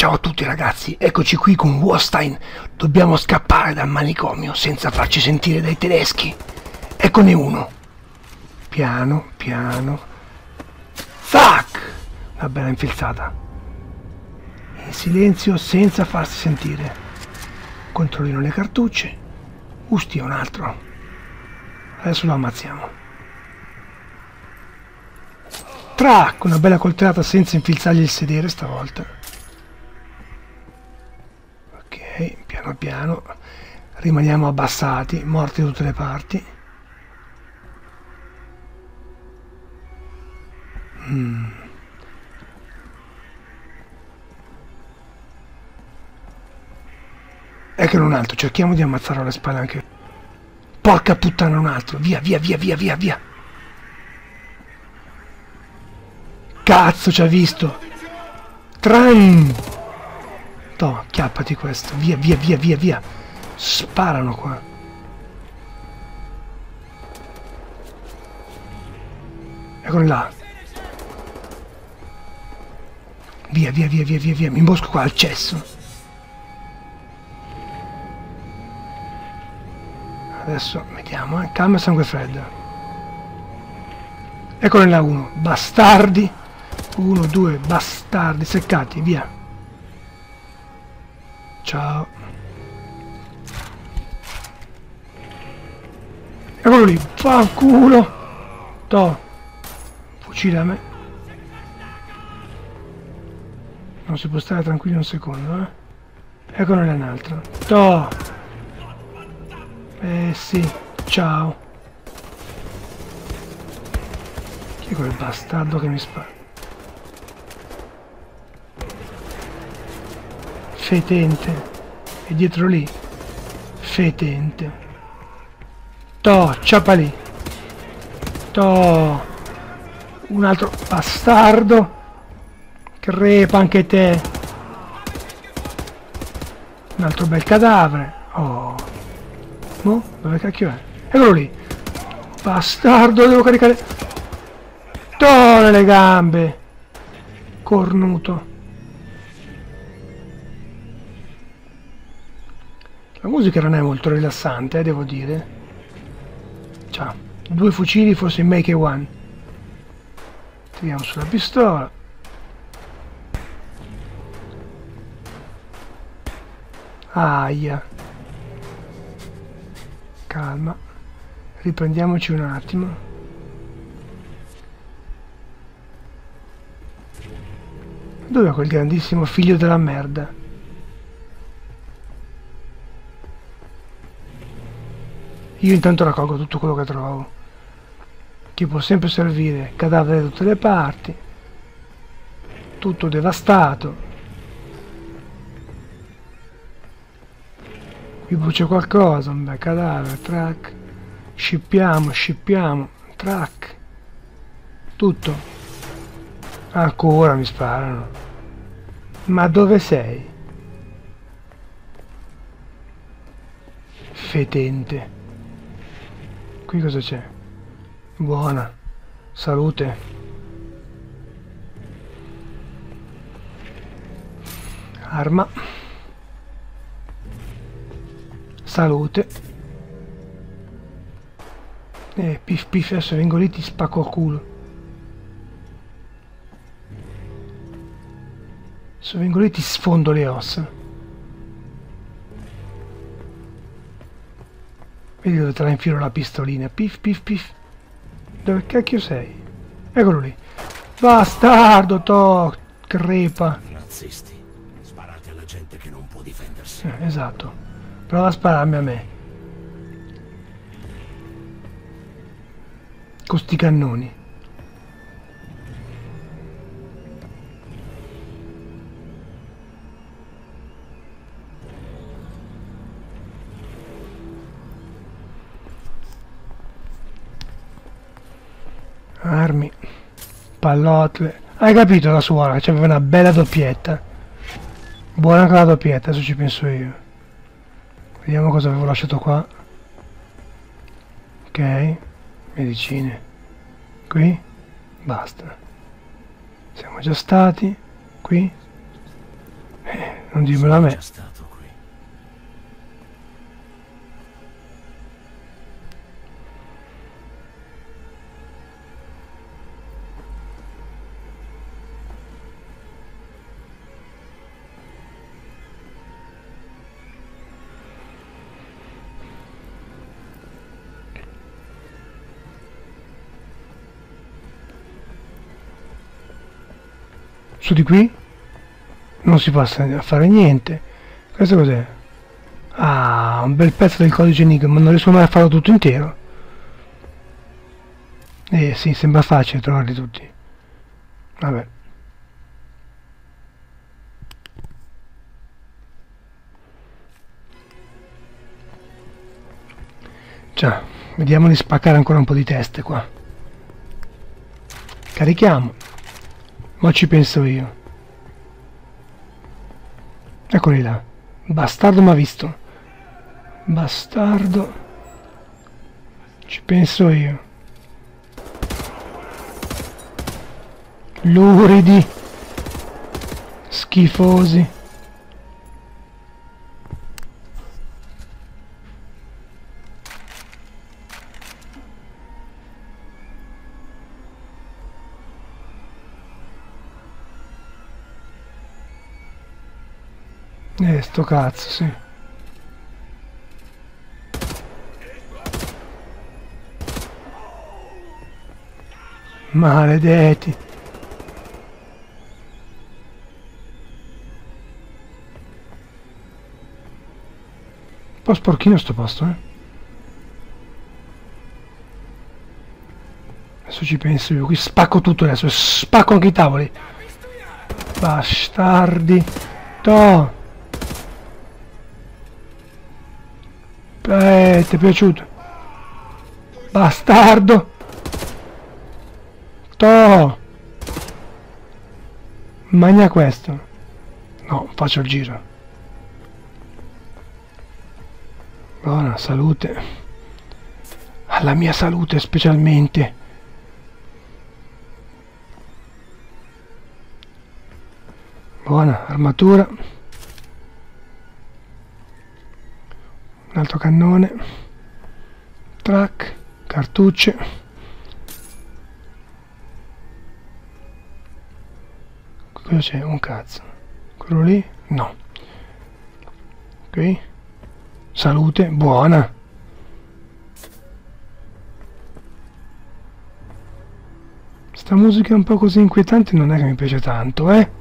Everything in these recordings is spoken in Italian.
Ciao a tutti ragazzi, eccoci qui con Wolfenstein. Dobbiamo scappare dal manicomio senza farci sentire dai tedeschi. Eccone uno. Piano, piano. Zac! Una bella infilzata. In silenzio, senza farsi sentire. Controllino le cartucce. Ustia un altro. Adesso lo ammazziamo. Trac! Una bella coltellata senza infilzargli il sedere stavolta. Ok, piano piano. Rimaniamo abbassati, morti da tutte le parti. Eccolo un altro, cerchiamo di ammazzarlo alle spalle anche. Porca puttana, un altro. Via, via, via, via, via, via. Cazzo, ci ha visto. Tran! No, chiappati questo. Via, via, via, via, via. Sparano qua. Eccoli là. Via, via, via, via, via, via. Mi imbosco qua al cesso. Adesso vediamo, calma e sangue freddo. Eccone là uno. Bastardi. 1, 2, bastardi. Seccati, via. Ciao. Eccolo lì. Fanculo. Toh. Fucile a me. Non si può stare tranquilli un secondo, Eccolo là un altro. Toh. Sì. Ciao. Chi è quel bastardo che mi spara? Fetente. E dietro lì. Fetente. Toh, ciapa lì. Toh. Un altro bastardo. Crepa anche te. Un altro bel cadavere. Oh. No? Dove cacchio è? Eccolo lì. Bastardo, devo caricare. Toh, nelle gambe. Cornuto. La musica non è molto rilassante, devo dire. Ciao. 2 fucili, forse in make one. Tiriamo sulla pistola. Aia. Calma. Riprendiamoci un attimo. Dov'è quel grandissimo figlio della merda? Io intanto raccolgo tutto quello che trovo, che può sempre servire. Cadavere da tutte le parti, tutto devastato. Qui brucia qualcosa, un bel cadavere, track. Scippiamo, track. Tutto. Ancora mi sparano. Ma dove sei? Fetente. Qui cosa c'è? Buona. Salute. Arma. Salute. Pif pif, adesso vengo lì, ti spacco il culo. Adesso vengo lì, ti sfondo le ossa. Vedi dove te la infilo la pistolina. Pif pif pif. Dove cacchio sei? Eccolo lì. Bastardo, toh, crepa. Nazisti. Sparate alla gente che non può difendersi. Esatto. Prova a spararmi a me. Con sti cannoni. Armi, pallotle. Hai capito la suora? C'aveva una bella doppietta. Buona anche la doppietta, adesso ci penso io. Vediamo cosa avevo lasciato qua. Ok, medicine. Qui, basta. Siamo già stati. Qui. Non dirmelo a me. Già stato qui. Su di qui non si può fare niente. Questo cos'è? Ah, un bel pezzo del codice Enigma, ma non riesco mai a farlo tutto intero. Sì, sembra facile trovarli tutti. Vabbè. Già, vediamo di spaccare ancora un po' di teste qua. Carichiamo. Ma ci penso io. Eccoli là. Bastardo m'ha visto. Bastardo. Ci penso io. Luridi. Schifosi. Sto cazzo, sì. Maledetti. Un po' sporchino sto posto, eh. Adesso ci penso io, qui spacco tutto adesso, spacco anche i tavoli. Bastardi. To. Ti è piaciuto? Bastardo! To! Magna questo. No, faccio il giro. Buona salute. Alla mia salute specialmente. Buona armatura. Un altro cannone. Track. Cartucce. Cosa c'è? Un cazzo. Quello lì? No. Ok. Salute. Buona. Sta musica un po' così inquietante non è che mi piace tanto, eh?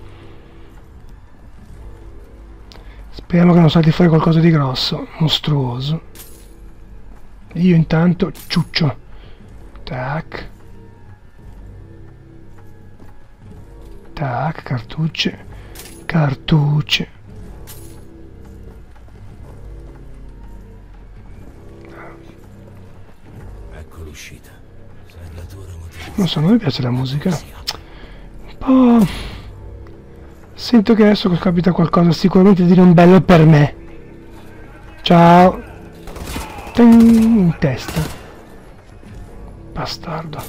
Speriamo che non salti fuori qualcosa di grosso, mostruoso. Io intanto ciuccio. Tac. Tac, cartucce. Cartucce. Ecco l'uscita. Serratura motiva. Non so, non mi piace la musica. Un po'... Sento che adesso capita qualcosa sicuramente di non bello per me. Ciao. In testa. Bastardo.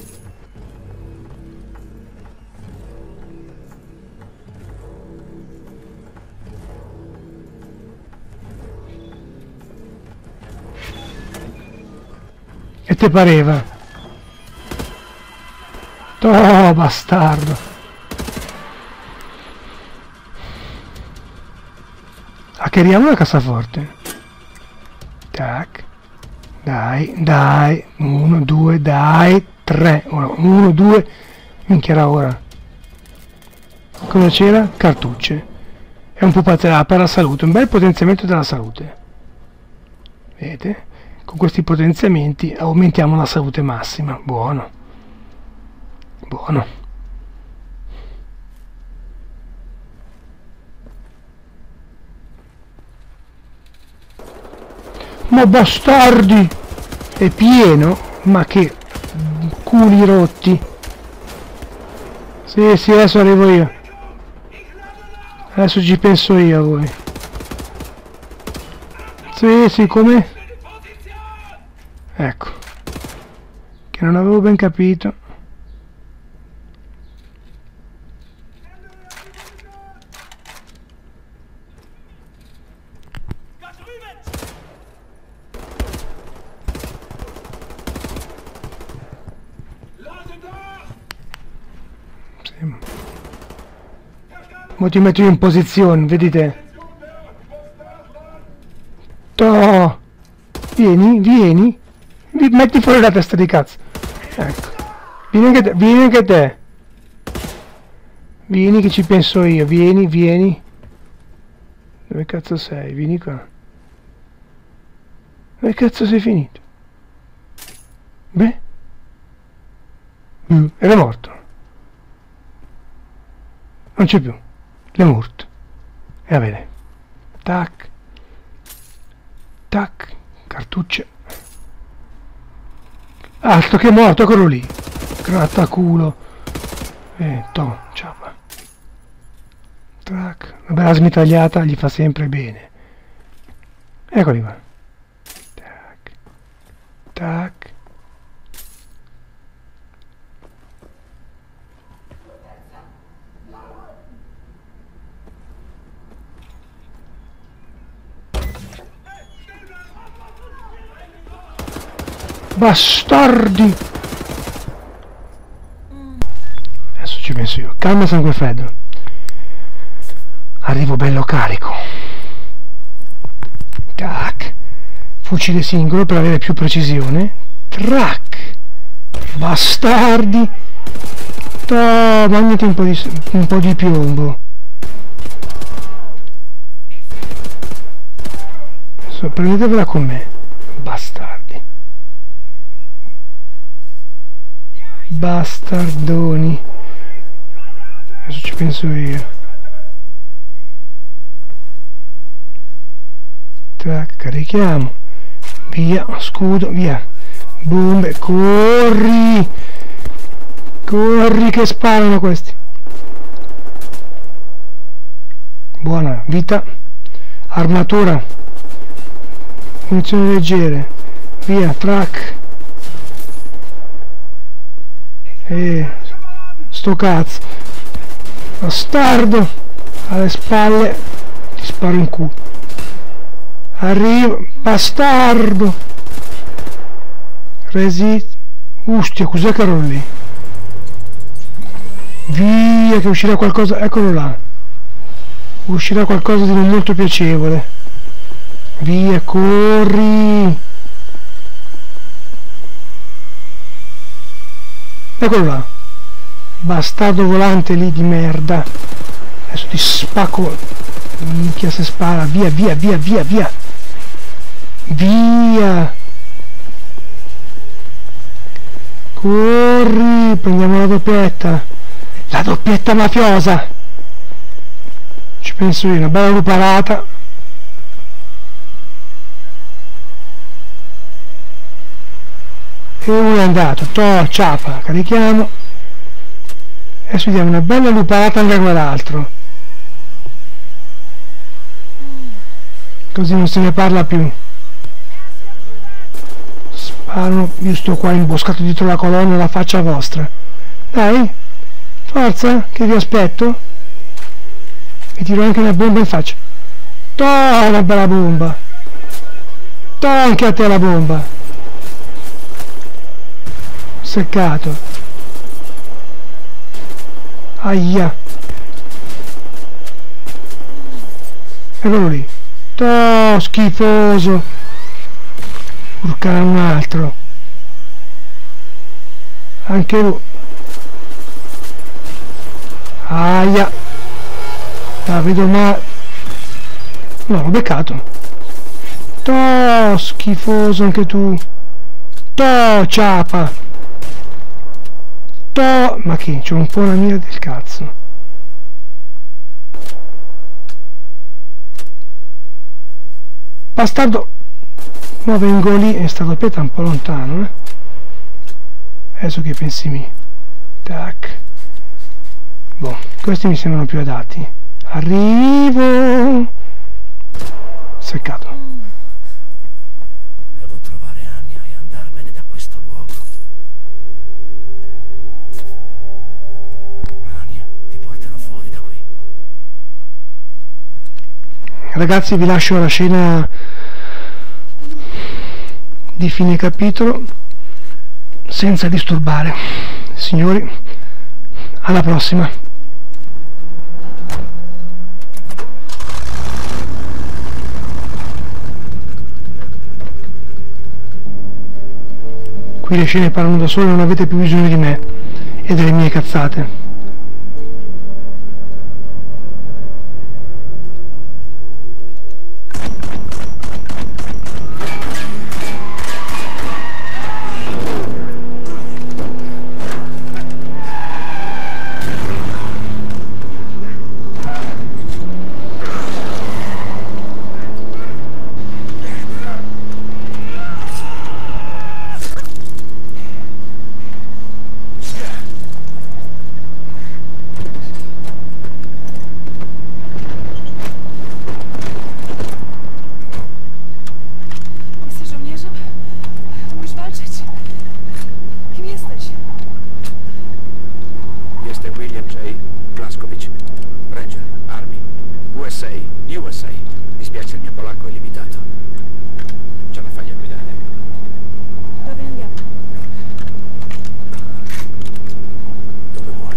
E te pareva? Oh, bastardo. Hackeriamo la cassaforte. Tac. Dai, dai. 1, 2, dai. 3. 1, 2. Minchia ora. Cosa c'era? Cartucce. È un po' per la salute. Un bel potenziamento della salute. Vedete? Con questi potenziamenti aumentiamo la salute massima. Buono. Buono. Ma bastardi! È pieno? Ma che culi rotti! Sì, sì, adesso arrivo io. Adesso ci penso io a voi. Sì, sì, come? Ecco. Che non avevo ben capito. Mo ti metto in posizione, vedete? Toh! Vieni. Metti fuori la testa di cazzo. Ecco. Vieni anche te. Vieni che ci penso io, vieni. Dove cazzo sei? Vieni qua. Dove cazzo sei finito? Beh? Era morto. Non c'è più. È morto. E va bene. Tac. Cartucce. Altro che morto, eccolo lì. Grattaculo. Ciapa. Tac. Una bella smitagliata gli fa sempre bene. Eccoli qua. Tac. Bastardi! Adesso ci penso io. Calma, sangue freddo. Arrivo bello carico. Tac. Fucile singolo per avere più precisione. Trac. Bastardi. Magnati un po' di piombo. Adesso prendetevela con me. Bastardi. Bastardoni. Adesso ci penso io. Tac, carichiamo. Via, scudo, via. Bombe, corri che sparano questi. Buona vita. Armatura, munizioni leggere, via, track. Sto cazzo, bastardo, alle spalle, ti sparo in culo. Arrivo, bastardo. Resist. Ustia, cos'è che ero lì? Via, che uscirà qualcosa, eccolo là. Uscirà qualcosa di non molto piacevole. Via, corri. Eccolo là. Bastardo volante lì di merda. Adesso ti spacco. Minchia se spara. Via. Corri. Prendiamo la doppietta. La doppietta mafiosa. Ci penso io. Una bella luparata. E uno è andato. Ciapa. Carichiamo. Adesso diamo una bella luparata anche a quell'altro. Così non se ne parla più. Sparano. Io sto qua imboscato dietro la colonna, la faccia vostra. Dai. Forza, che vi aspetto. Vi tiro anche una bomba in faccia. Una bella bomba. Anche a te la bomba. Seccato. Aia. Eccolo lì. Schifoso. Urcare un altro. Anche lui. Aia. La vedo male. No, l'ho beccato. Schifoso anche tu. Ciapa. Ma che? C'è un po' una mira del cazzo. Bastardo. Ma vengo lì e sta doppietta un po' lontano, Adesso che pensi mi. Tac. Boh, questi mi sembrano più adatti. Arrivo. Seccato. Devo trovare Anya e andarmene da questo luogo. Anya, ti porterò fuori da qui. Ragazzi, vi lascio la scena di fine capitolo senza disturbare. Signori, alla prossima. Qui le scene parlano da sole, non avete più bisogno di me e delle mie cazzate. USA. Dispiace, il mio polacco è limitato. Ce la fai a guidare? Dove andiamo? Dove vuoi.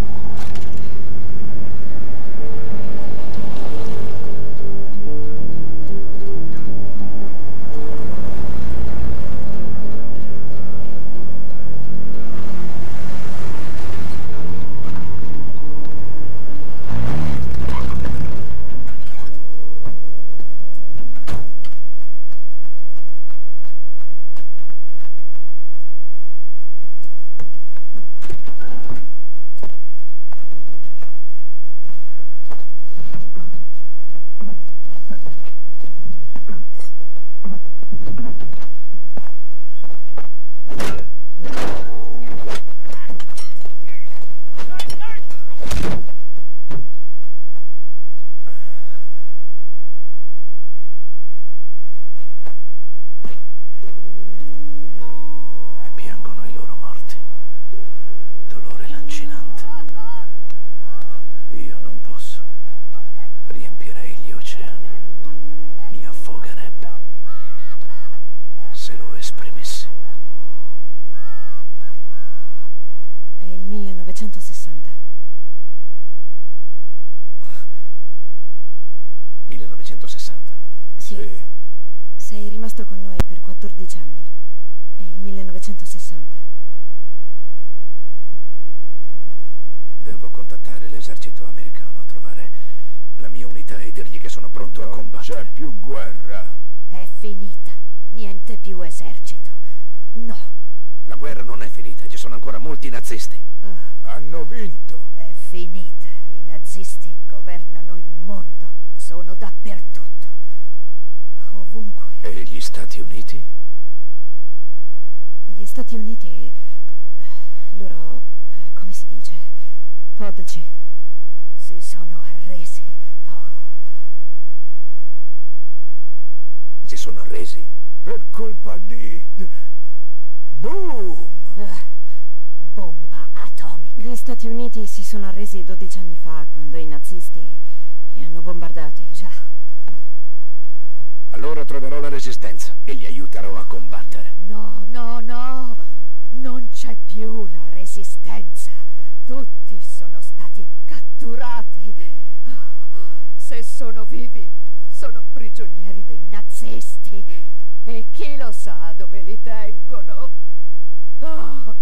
1960. Sì. Sei rimasto con noi per 14 anni. È il 1960. Devo contattare l'esercito americano, trovare la mia unità e dirgli che sono pronto a combattere. Non c'è più guerra. È finita. Niente più esercito. No. La guerra non è finita, ci sono ancora molti nazisti. Hanno vinto. È finita. I nazisti governano il mondo. Sono dappertutto. Ovunque. E gli Stati Uniti? Gli Stati Uniti... loro... come si dice? Podaci. Si sono arresi. Oh. Si sono arresi? Per colpa di... Boom! Bomba atomica. Gli Stati Uniti si sono arresi 12 anni fa, quando i nazisti li hanno bombardati. Già. Allora troverò la resistenza e li aiuterò a combattere. No, no, no. Non c'è più la resistenza. Tutti sono stati catturati. Se sono vivi, sono prigionieri dei nazisti. E chi lo sa dove li tengono? Oh.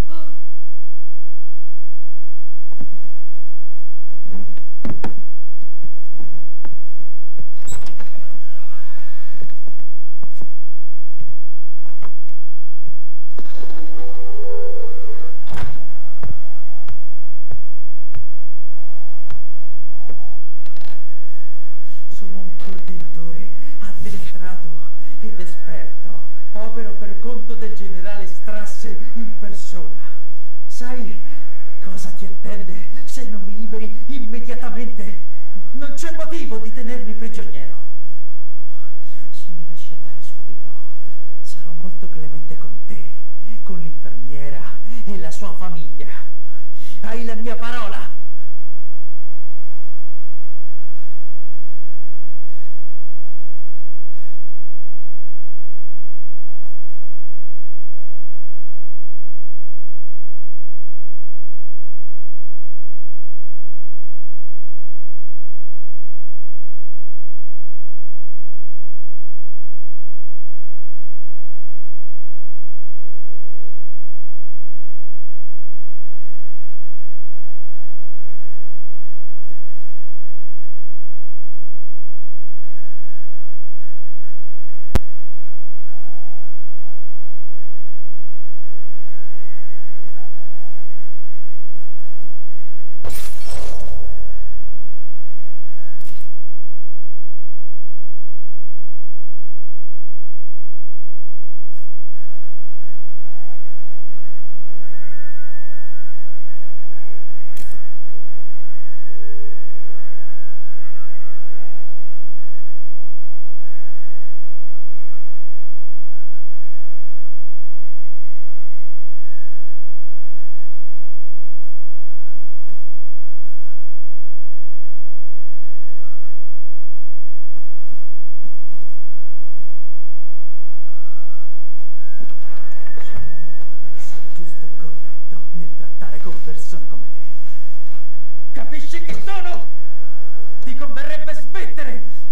Sono un coordinatore addestrato ed esperto. Opero per conto del generale Strasse in persona. Sai cosa ti attende se non mi liberi immediatamente? Non c'è motivo di tenermi prigioniero. Se mi lasci andare subito, sarò molto clemente con te, con l'infermiera e la sua famiglia. Hai la mia parola?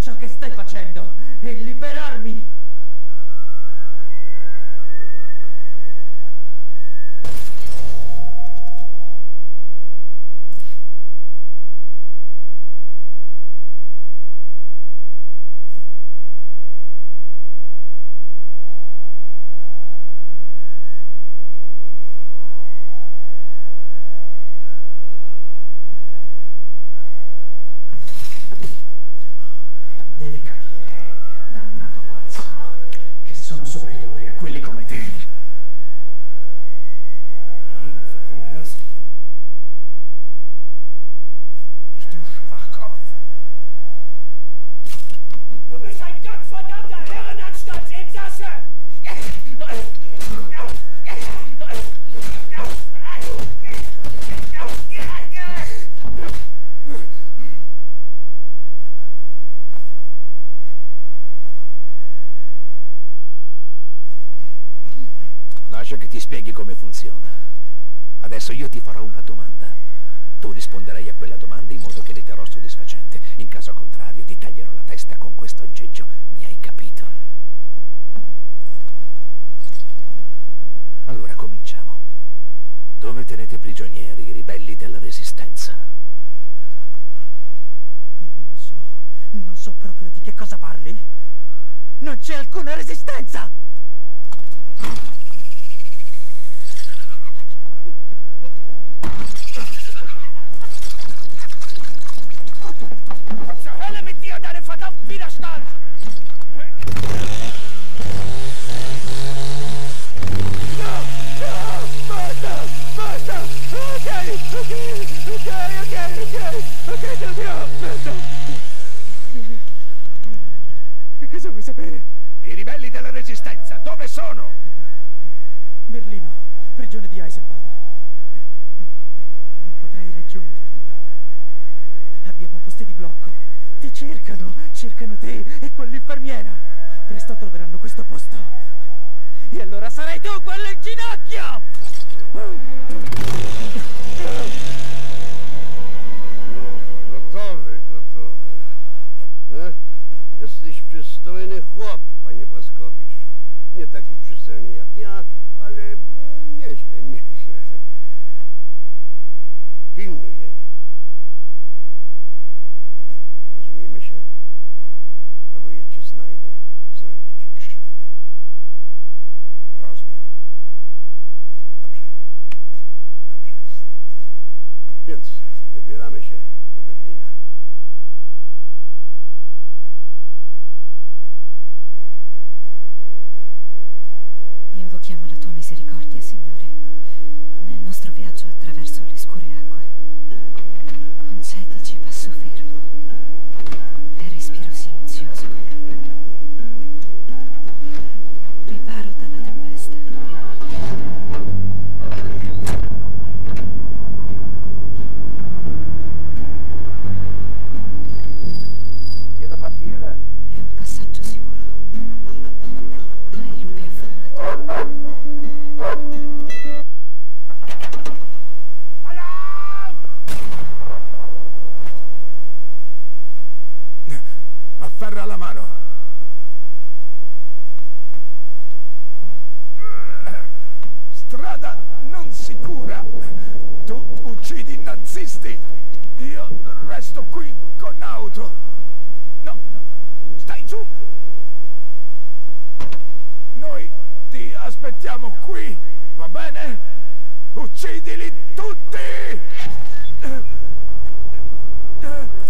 ciò che stai facendo e liberarmi. Devi capire, dannato pazzo, che sono superiori a quelli come te. Warum hörst du Schwachkopf? Du bist ein gottverdammter Herrenanstaltsinsasse! Lascia che ti spieghi come funziona. Adesso io ti farò una domanda. Tu risponderai a quella domanda in modo che riterrò soddisfacente. In caso contrario ti taglierò la testa con questo aggeggio. Mi hai capito? Allora cominciamo. Dove tenete prigionieri i ribelli della Resistenza? Io non so proprio di che cosa parli. Non c'è alcuna resistenza! Zur Hölle mit dir und deinem verdammten Widerstand! Basta! Ok, te lo dirò, basta! Che cosa vuoi sapere? I ribelli della Resistenza, dove sono? Berlino, prigione di Eisenwald. Non potrei raggiungerli. Abbiamo posti di blocco. Ti cercano te e quell'infermiera. Presto troveranno questo posto. E allora sarai tu quello in ginocchio! Gotowy. Jesteś przystojny chłop, panie Błaskowicz. Nie taki przystojny jak ja, ale nieźle. Pilnuj jej. Rozumiemy się? Albo ja cię znajdę i zrobię ci krzywdę. Rozumiem. Dobrze. Więc wybieramy się do Berlina. Invochiamo la tua misericordia, Signore, nel nostro viaggio attraverso le scure acque. Concedici passo fermo e respiro silenzioso. Riparo dalla tempesta. È un passaggio sicuro. Ai lupi affamati. Afferra la mano. Strada non sicura. Tu uccidi i nazisti. Io resto qui con auto. No, stai giù. Noi ti aspettiamo qui, va bene? Uccidili tutti!